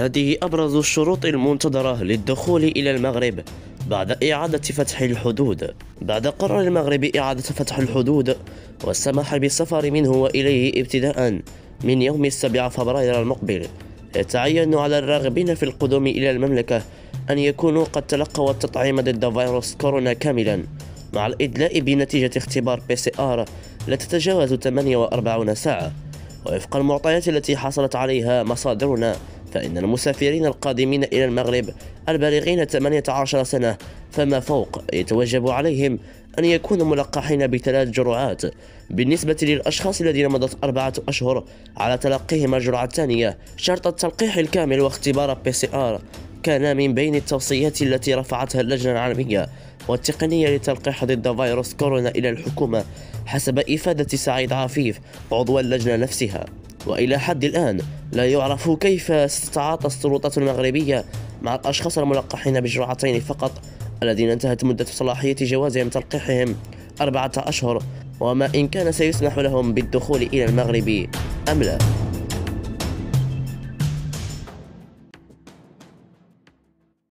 هذه أبرز الشروط المنتظرة للدخول إلى المغرب بعد إعادة فتح الحدود. بعد قرار المغرب إعادة فتح الحدود والسماح بالسفر منه وإليه ابتداء من يوم 7 فبراير المقبل، يتعين على الراغبين في القدوم إلى المملكة أن يكونوا قد تلقوا التطعيم ضد فيروس كورونا كاملا، مع الإدلاء بنتيجة اختبار PCR لا تتجاوز 48 ساعة. ووفق المعطيات التي حصلت عليها مصادرنا، فإن المسافرين القادمين إلى المغرب البالغين 18 سنة فما فوق يتوجب عليهم أن يكونوا ملقحين ب3 جرعات. بالنسبة للأشخاص الذين مضت 4 أشهر على تلقيهم الجرعة الثانية، شرط التلقيح الكامل واختبار PCR كان من بين التوصيات التي رفعتها اللجنة العالمية والتقنية للتلقيح ضد فيروس كورونا إلى الحكومة، حسب إفادة سعيد عفيف عضو اللجنة نفسها. وإلى حد الآن لا يعرف كيف ستتعاطى السلطات المغربية مع الأشخاص الملقحين بجرعتين فقط الذين انتهت مدة صلاحية جوازهم تلقيحهم 4 أشهر، وما إن كان سيسمح لهم بالدخول إلى المغرب أم لا.